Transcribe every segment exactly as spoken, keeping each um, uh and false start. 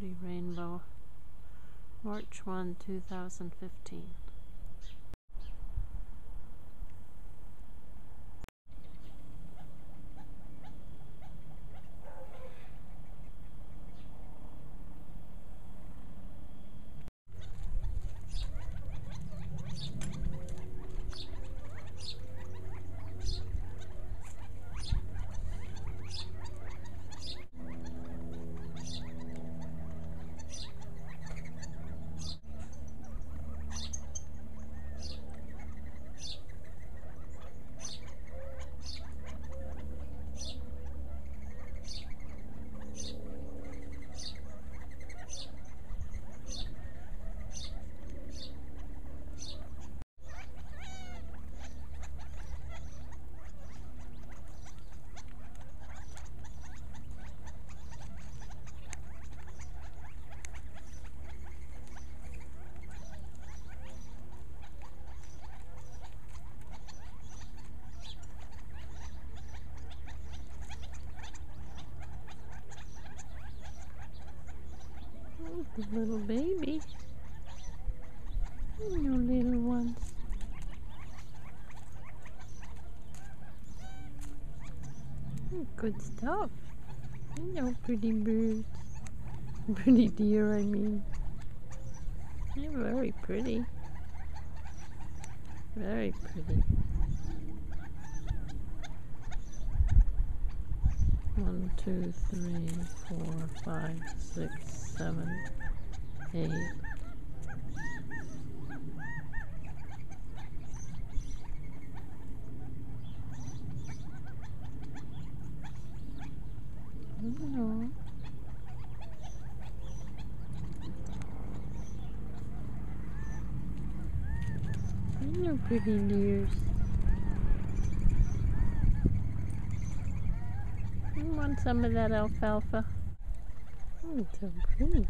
Pretty rainbow. March first, two thousand fifteen. The little baby. No little ones. Good stuff. Hello, pretty birds. Pretty deer, I mean. They're very pretty. Very pretty. One, two, three, four, five, six, seven, eight. Hello. Hello, pretty deers. You want some of that alfalfa? Oh, it's so pretty.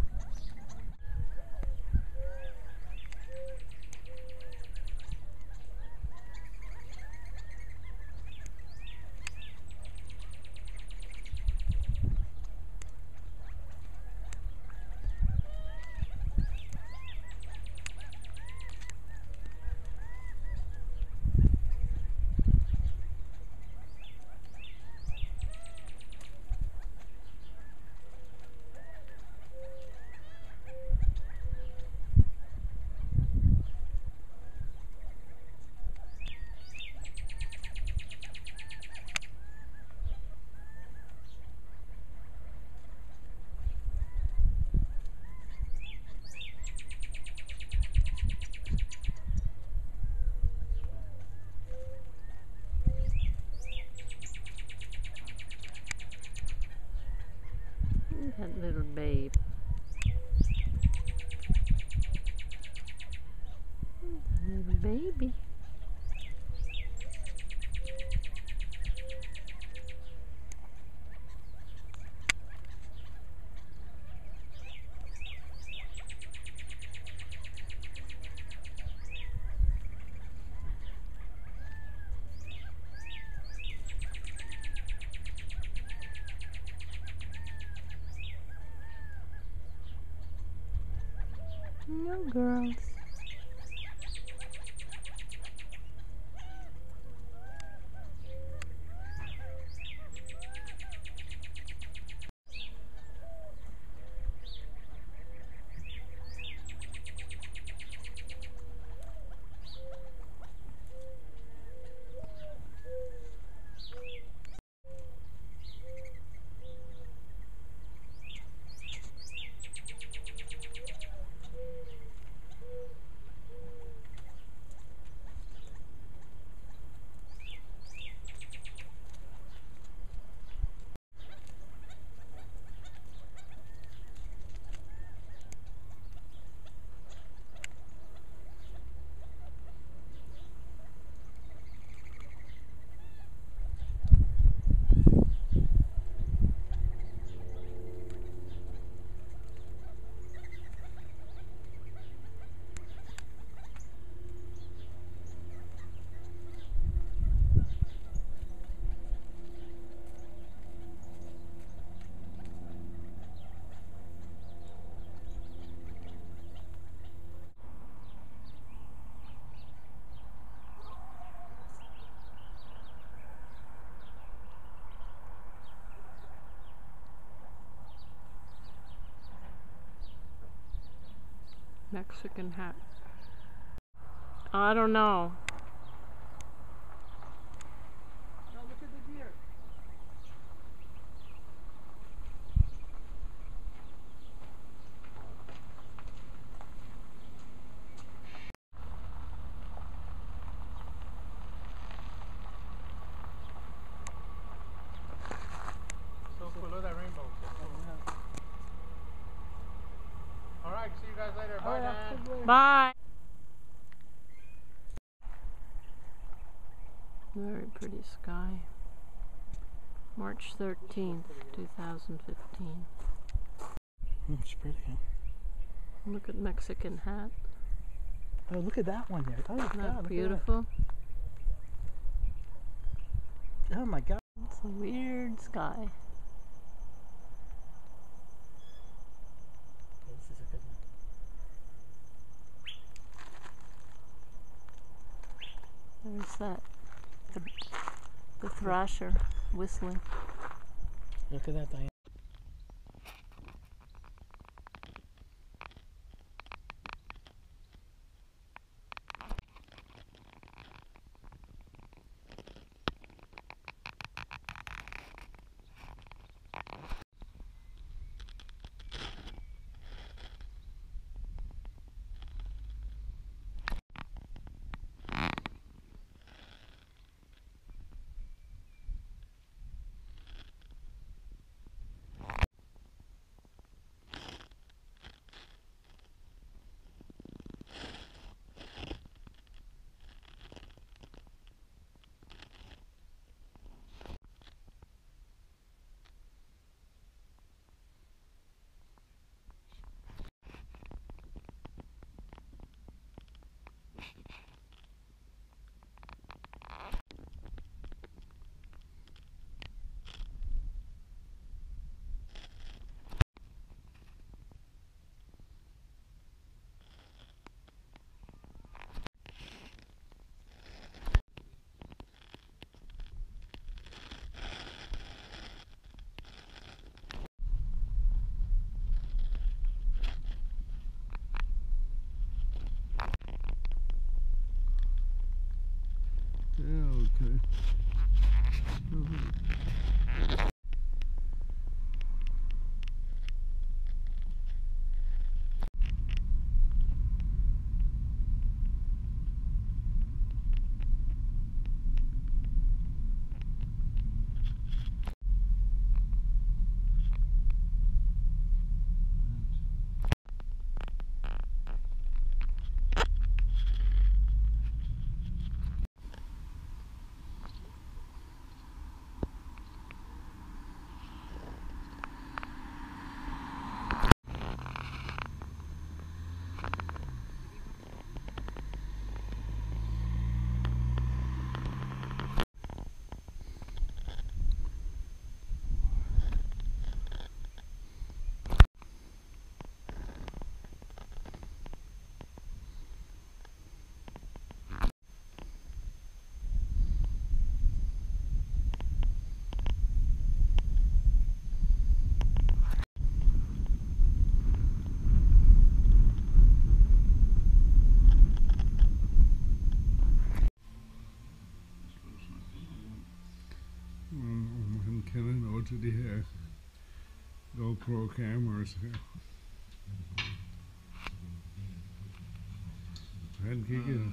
That little babe. Little baby. No girls. Mexican hat. I don't know. Now look at the deer. So full of that rainbow. Alright, see you guys later. Bye, Dan. Bye. Very pretty sky. March thirteenth, two thousand fifteen. Mm, it's pretty, huh? Look at Mexican hat. Oh, look at that one there. Oh, Isn't God, that look beautiful? at that. Oh my God. It's a weird sky. This is a good one. There's that, the, the thrasher whistling. Look at that, Diane. Yeah, okay. Man kennen også de her GoPro cameras her. Han kiggede.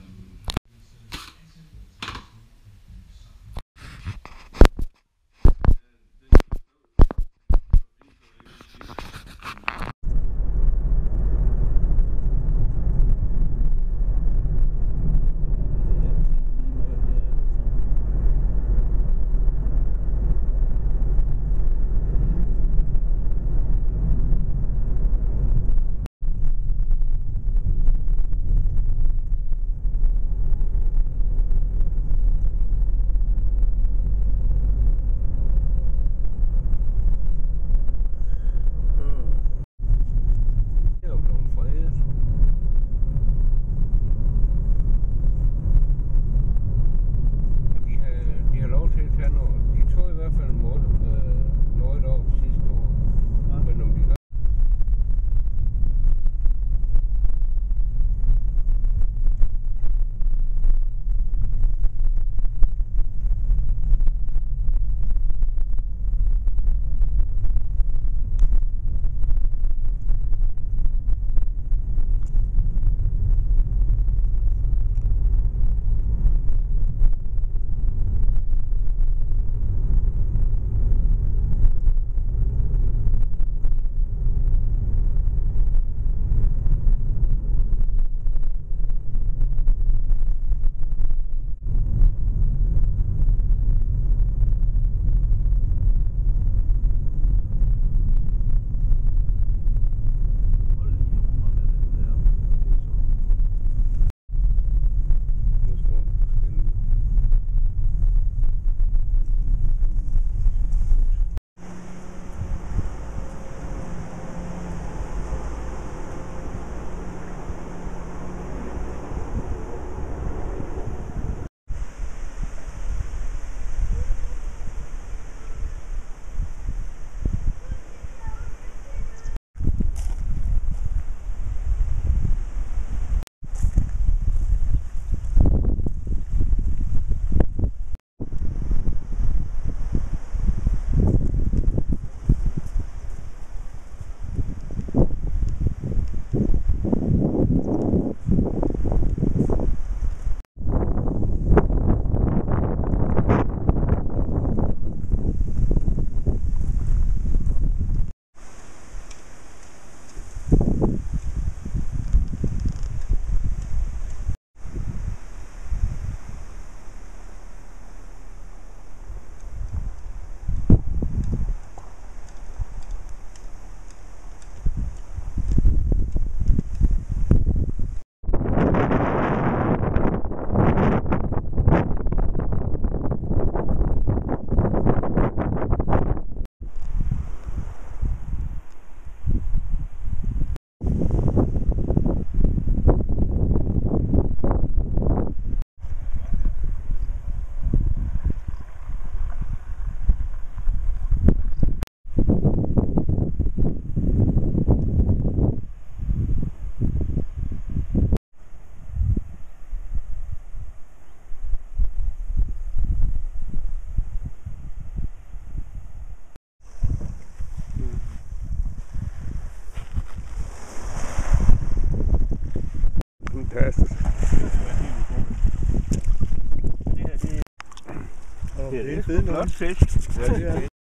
fede nogle. Flot fisk. Ja, det er.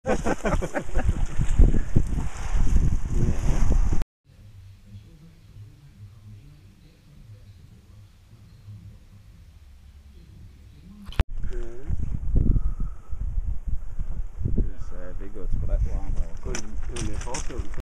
Det er big good for that one. Good. And the photo.